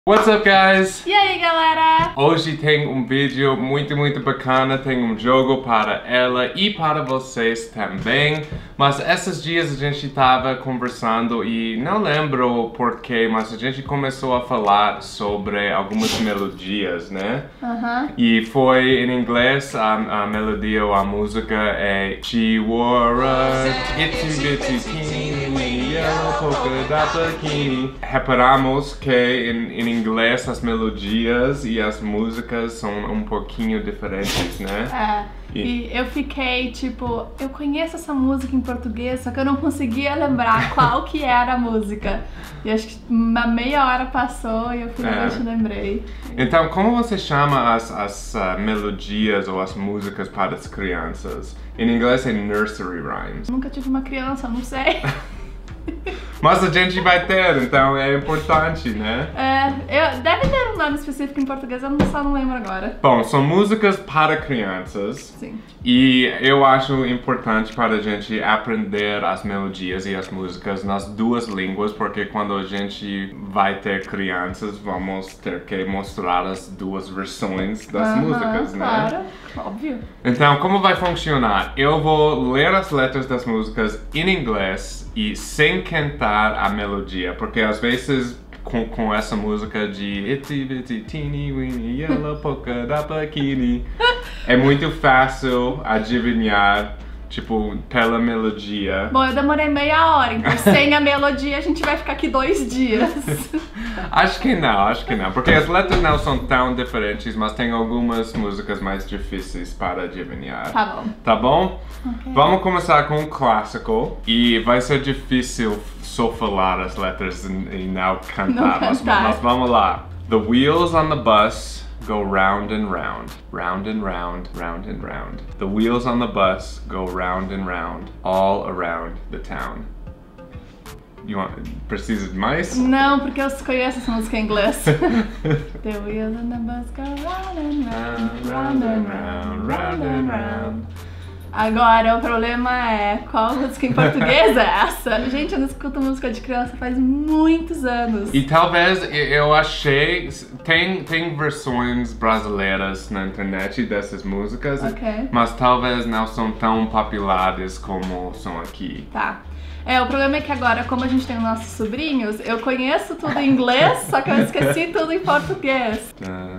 What's up, guys? E aí, galera? Hoje tem um vídeo muito bacana, tem um jogo para ela e para vocês também. Mas esses dias a gente estava conversando e não lembro porquê, mas a gente começou a falar sobre algumas melodias, né? E foi em inglês, a melodia ou a música é She wore a itsy bitsy teeny yellow polka dot bikini. Reparamos que em inglês as melodias e as músicas são um pouquinho diferentes, né? E eu fiquei tipo, eu conheço essa música em português, só que eu não conseguia lembrar qual que era a música. E acho que uma meia hora passou e eu finalmente lembrei. Então, como você chama as melodias ou as músicas para as crianças? Em inglês é nursery rhymes. Nunca tive uma criança, não sei. Mas a gente vai ter, então é importante, né? Deve ter um nome específico em português, eu só não lembro agora. Bom, são músicas para crianças. Sim. E eu acho importante para a gente aprender as melodias e as músicas nas duas línguas, porque quando a gente vai ter crianças, vamos ter que mostrar as duas versões das músicas, né? Claro, óbvio. Então, como vai funcionar? Eu vou ler as letras das músicas em inglês e sem cantar a melodia, porque às vezes com essa música de Itsy Bitsy Teeny Weeny Yellow Polka Dot Bikini é muito fácil adivinhar, tipo, pela melodia. Bom, eu demorei meia hora, então sem a melodia a gente vai ficar aqui 2 dias. Acho que não, porque as letras não são tão diferentes, mas tem algumas músicas mais difíceis para adivinhar. Tá bom. Tá bom? Okay. Vamos começar com um clássico e vai ser difícil só falar as letras e não cantar, mas vamos lá. The wheels on the bus go round and round, round and round, round and round. The wheels on the bus go round and round, all around the town. Precisa de mais? Não, porque eu conheço essa música em inglês. The wheels on the bus go round and round, round and round, round and round. Agora, o problema é, qual música em português é essa? Gente, eu não escuto música de criança faz muitos anos. E talvez, eu achei, tem versões brasileiras na internet dessas músicas, mas talvez não são tão populares como são aqui. Tá. O problema é que agora, como a gente tem os nossos sobrinhos, eu conheço tudo em inglês, só que eu esqueci tudo em português.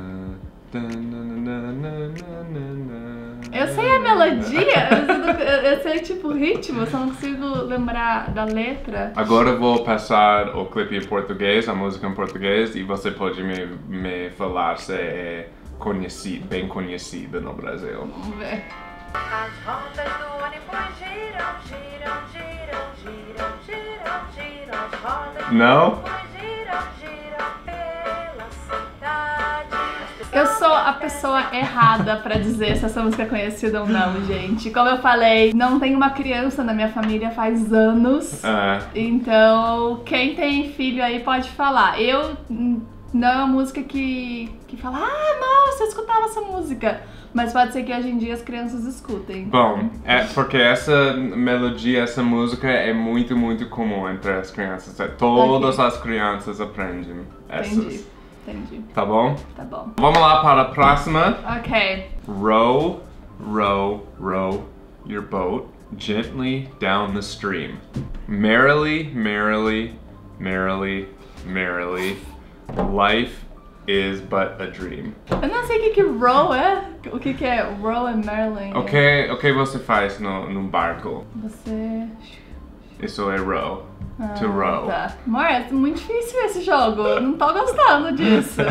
Eu sei a melodia, eu sei tipo o ritmo, só não consigo lembrar da letra. Agora eu vou passar o clipe em português, a música em português, e você pode me falar se é bem conhecida no Brasil. Vamos ver. As rodas do ônibus giram, giram, giram, giram, giram, giram. As rodas Não? do ônibus giram, giram pela cidade. Eu sou a pessoa errada pra dizer se essa música é conhecida ou não, gente. Como eu falei, não tem uma criança na minha família faz anos. Então, quem tem filho aí pode falar. Eu não é uma música que fala, nossa, eu escutava essa música. Mas pode ser que hoje em dia as crianças escutem. Bom, é porque essa melodia, essa música é muito comum entre as crianças. Todas as crianças aprendem essas. Entendi. Tá bom? Tá bom. Vamos lá para a próxima. Ok. Row, row, row your boat gently down the stream. Merrily, merrily, merrily, merrily, life is but a dream. Eu não sei o que row é. O que é row and Marilyn? O que você faz num barco? Você... Isso é row. To row. Tá. Amor, é muito difícil esse jogo. Não tô gostando disso.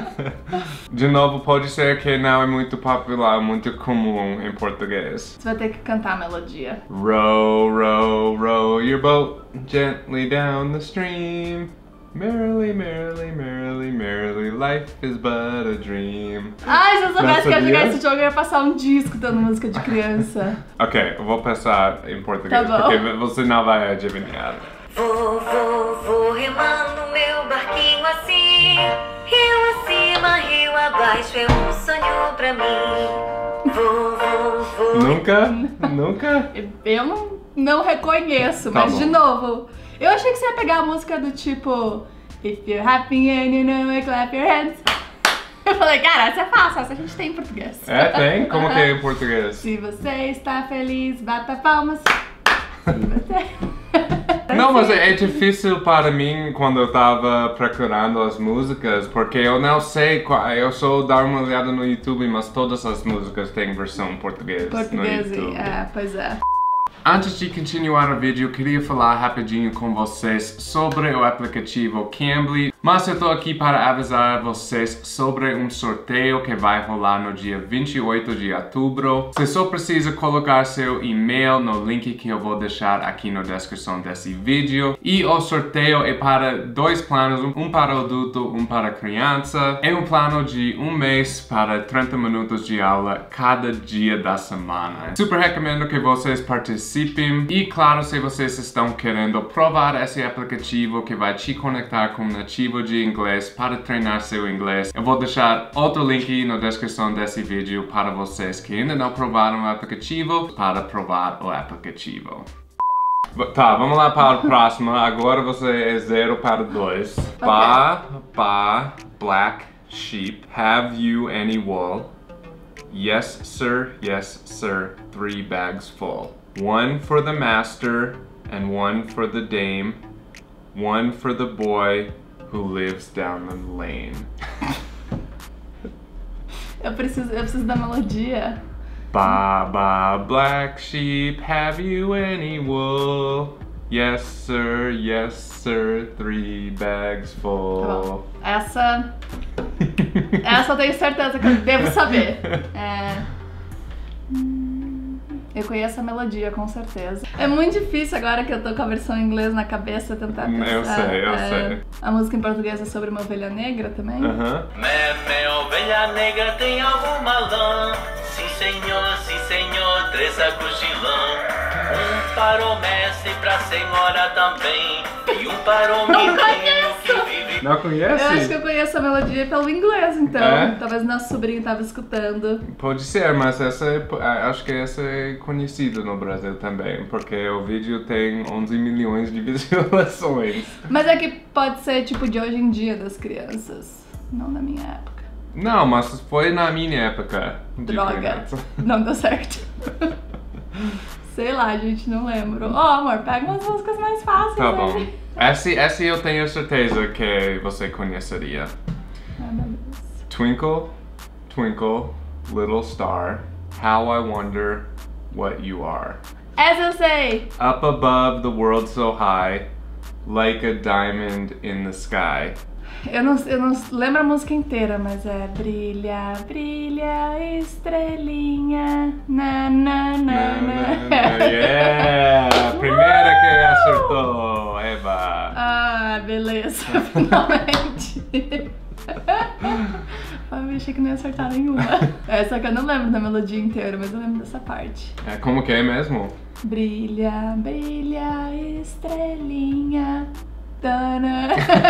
De novo, pode ser que não é muito popular, muito comum em português. Você vai ter que cantar a melodia. Row, row, row your boat gently down the stream. Merrily, merrily, merrily, merrily, life is but a dream. Ai, se eu soubesse que ia sabia? jogar esse jogo, eu ia passar um dia escutando música de criança. Ok, eu vou passar em português, Tá bom. porque você não vai adivinhar. Vou remando meu barquinho assim. Rio acima, rio abaixo, é um sonho pra mim. Vou. Nunca? Nunca? Eu não reconheço, Tá mas bom. de novo, eu achei que você ia pegar a música do tipo If you're happy and you know it, clap your hands. Eu falei, cara, essa é fácil, essa a gente tem em português. É, tem? Como que é em português? Se você está feliz, bata palmas. Se você... Não, mas é difícil para mim quando eu tava procurando as músicas, porque eu não sei qual. Eu só dar uma olhada no YouTube, mas todas as músicas têm versão em português. Português, no YouTube. pois é. Antes de continuar o vídeo, eu queria falar rapidinho com vocês sobre o aplicativo Cambly, mas eu tô aqui para avisar vocês sobre um sorteio que vai rolar no dia 28 de outubro. Você só precisa colocar seu e-mail no link que eu vou deixar aqui na descrição desse vídeo. E o sorteio é para 2 planos, um para adulto, um para criança. É um plano de 1 mês para 30 minutos de aula cada dia da semana. Super recomendo que vocês participem. E claro, se vocês estão querendo provar esse aplicativo que vai te conectar com um nativo de inglês para treinar seu inglês, eu vou deixar outro link na descrição desse vídeo para vocês que ainda não provaram o aplicativo, para provar o aplicativo. Tá, vamos lá para o próximo. Agora você é 0 para 2. Ba, black sheep, have you any wool? Yes, sir, 3 bags full. 1 for the master, and 1 for the dame, 1 for the boy who lives down the lane. Eu preciso da melodia. Ba, black sheep, have you any wool? Yes, sir, 3 bags full. Tá bom. Essa eu tenho certeza que eu devo saber. Eu conheço a melodia, com certeza. É muito difícil agora que eu tô com a versão em inglês na cabeça tentar pensar. Eu sei. A música em português é sobre uma ovelha negra também? Mé, ovelha negra tem alguma lã? Sim, senhor, 3 sacos de lã. Para o mestre e pra senhora também. E para o menino que vive... Não conhece? Eu acho que eu conheço a melodia pelo inglês, então. Talvez nosso sobrinho tava escutando. Pode ser, mas acho que essa é conhecida no Brasil também, porque o vídeo tem 11 milhões de visualizações. Mas é que pode ser tipo de hoje em dia das crianças, não da minha época. Não, mas foi na minha época. Droga, não deu certo. Sei lá, gente, não lembro. Amor, pega umas músicas mais fáceis. Tá bom. Essa eu tenho certeza que você conheceria. Twinkle, twinkle, little star, how I wonder what you are. Essa eu sei! Up above the world so high, like a diamond in the sky. Eu não lembro a música inteira, mas é brilha, brilha, estrelinha, na, na, na, na. Yeah! Primeira que acertou, Eva! Ah, beleza, finalmente. Eu achei que não ia acertar nenhuma. Só que eu não lembro da melodia inteira, mas eu lembro dessa parte. Como que é mesmo? Brilha, brilha, estrelinha. Tana.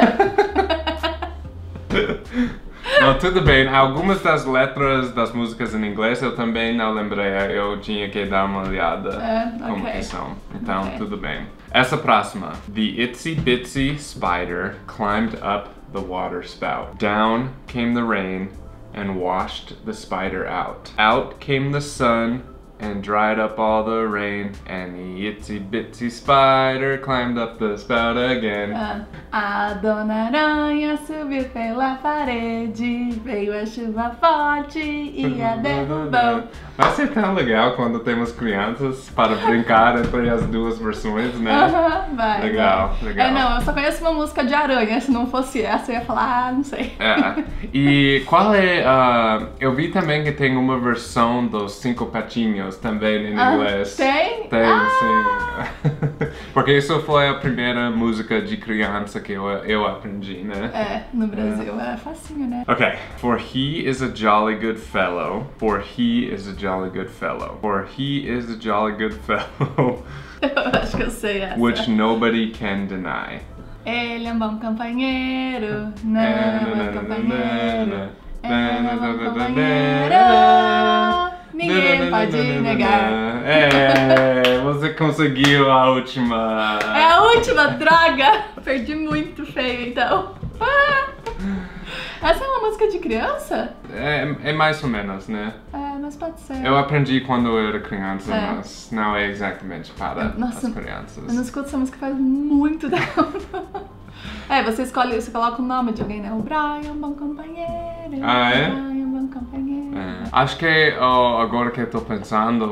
Não, tudo bem. Algumas das letras das músicas em inglês eu também não lembrei. Eu tinha que dar uma olhada como que são. Então, tudo bem. Essa próxima. The itsy bitsy spider climbed up the water spout. Down came the rain and washed the spider out. Out came the sun and dried up all the rain, and the itsy bitsy spider climbed up the spout again. A dona aranha subiu pela parede, veio a chuva forte e a derrubou. Vai ser tão legal quando temos crianças para brincar entre as duas versões, né? Vai. Legal. Não, eu só conheço uma música de aranha, se não fosse essa eu ia falar, não sei. E qual é, eu vi também que tem uma versão dos 5 patinhos também em inglês. Tem? Sim. Porque isso foi a primeira música de criança que eu aprendi, né? No Brasil é facinho, né? Okay. For he is a jolly good fellow. For he is a jolly good fellow. For he is a jolly good fellow. Eu acho que eu sei essa. Which nobody can deny. Ele é um bom companheiro. Não é um bom companheiro. Ele é um bom companheiro. Ninguém pode negar. Você conseguiu a última. É a última, droga! Perdi muito feio, então. Essa é uma música de criança? É mais ou menos, né? Mas pode ser. Eu aprendi quando eu era criança, mas não é exatamente para as crianças. Eu não escuto essa música faz muito tempo. Você coloca o nome de alguém, né? O Brian, bom companheiro. Brian, bom companheiro. Acho que agora que eu tô pensando,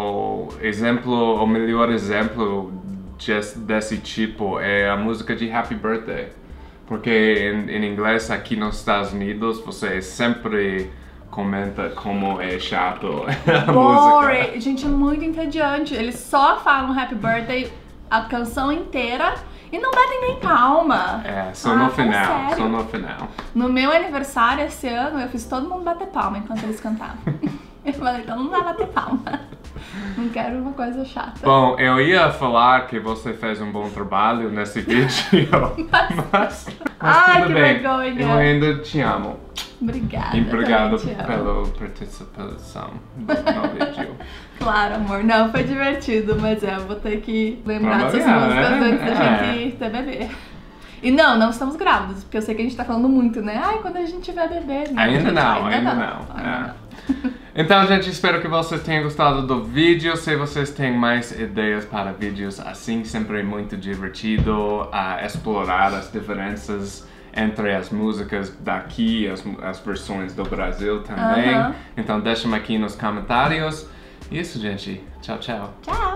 o melhor exemplo desse tipo é a música de Happy Birthday. Porque em inglês, aqui nos Estados Unidos, você sempre comenta como é chato a música. Gente, é muito entediante. Eles só falam Happy Birthday a canção inteira e não batem nem palma. Só no final, só no final. No meu aniversário esse ano, eu fiz todo mundo bater palma enquanto eles cantavam. Eu falei, então não vai bater palma. Não quero uma coisa chata. Bom, eu ia falar que você fez um bom trabalho nesse vídeo, mas tudo bem. Vergonha. Eu ainda te amo. Obrigada. E obrigado pela participação no vídeo. Claro, amor. Não, foi divertido, mas eu vou ter que lembrar dessas músicas antes da gente ter bebê. E não estamos grávidos, porque eu sei que a gente tá falando muito, né? Quando a gente tiver bebê. Ainda não. Então, gente, espero que vocês tenham gostado do vídeo. Se vocês têm mais ideias para vídeos assim, sempre é muito divertido explorar as diferenças entre as músicas daqui e as versões do Brasil também. Então, deixem aqui nos comentários. Isso, gente. Tchau, tchau. Tchau.